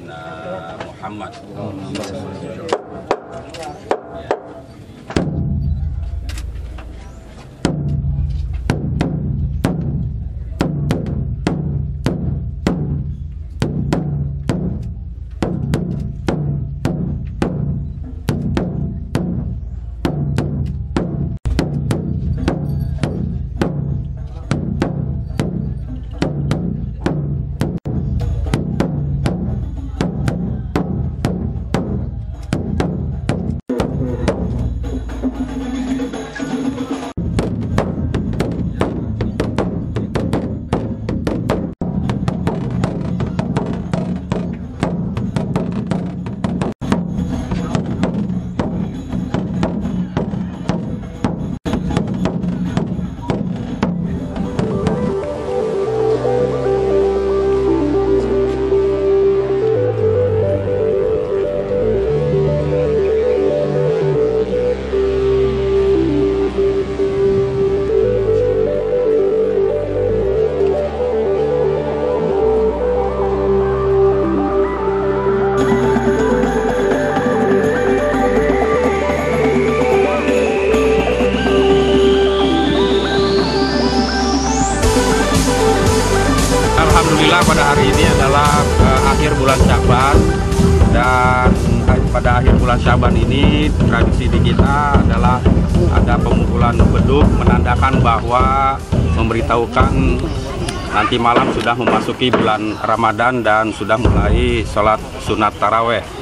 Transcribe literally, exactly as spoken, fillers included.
sayyidina Muhammad. Alhamdulillah pada hari ini adalah uh, akhir bulan Syaban, dan pada akhir bulan Syaban ini tradisi di kita adalah ada pemukulan beduk menandakan bahwa memberitahukan nanti malam sudah memasuki bulan Ramadan dan sudah mulai sholat sunat taraweh.